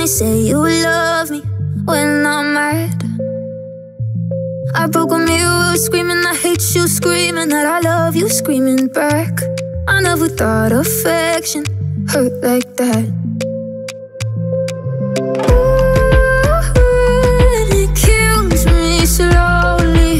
me say you love me when I'm mad. I broke a mirror screaming I hate you, screaming that I love you, screaming back. I never thought affection hurt like that. Ooh, it kills me slowly.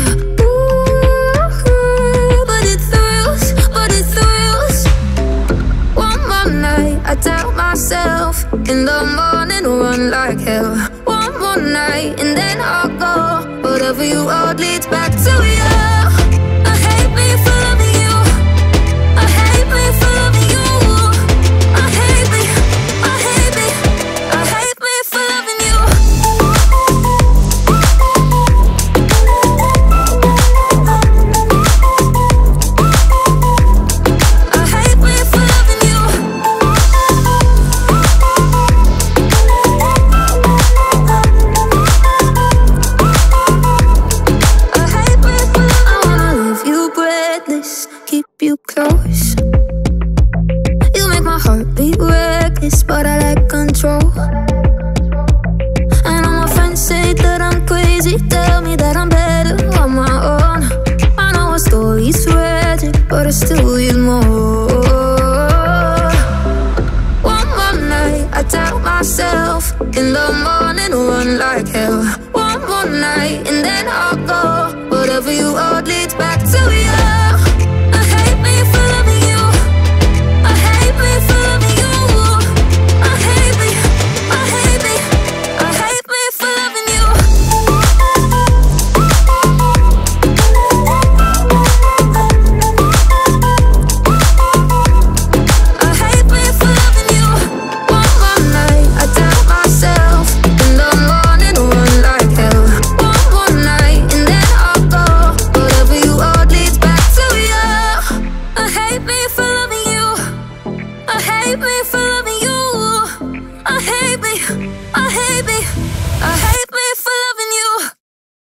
Ooh, but it thrills, but it thrills. One more night, I doubt myself. In the morning, run like hell. One more night, and then I'll go. Whatever you are leads back to you. I hate me for loving you. I hate me for loving you. I hate me, I hate me, I hate me for loving you. I hate me for loving you. Keep you close. You make my heart beat reckless, but I like control. And all my friends say that I'm crazy, tell me that I'm better on my own. I know our story's tragic, but I still need more. One more night, I doubt myself. In the morning, run like hell. One more night, and then I'll go. Whatever you are leads back to you. I hate me for